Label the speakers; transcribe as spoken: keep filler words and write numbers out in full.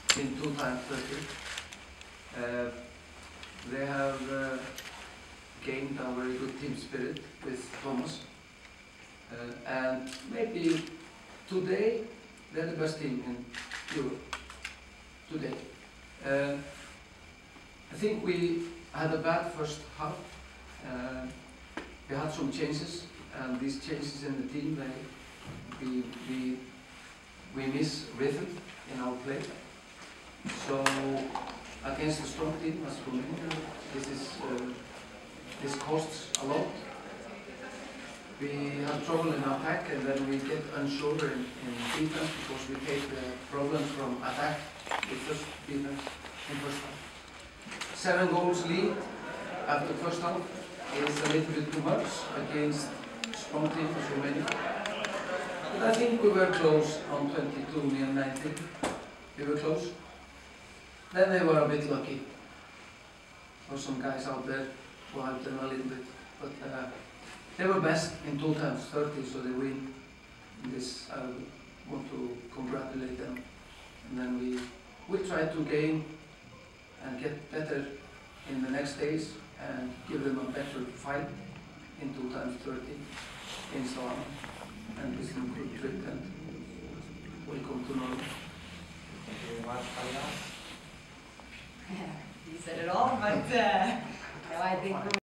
Speaker 1: in two times thirty. Uh, they have uh, gained a very good team spirit with Thomas. Uh, and maybe today they're the best team in Europe. Today. Uh, I think we had a bad first half. Uh, we had some changes, and these changes in the team, they, we, we, we miss rhythm in our play. So against a strong team as Romania, this is uh, this costs a lot. We have trouble in attack, and then we get unsure in, in defense because we take the problems from attack with first defense in first half. Seven goals lead after first half is a little bit too much against strong team as Romania. But I think we were close on twenty-two, me and nineteen. We were close. Then they were a bit lucky. There were some guys out there who helped them a little bit. But uh, they were best in two times thirty, so they win. And this, I want to congratulate them. And then we we try to gain and get better in the next days and give them a better fight in two times thirty in Solana. And this is a good trip, and welcome to Norway.
Speaker 2: Thank you very much, Kalias.
Speaker 3: You said it all, but uh, no, I think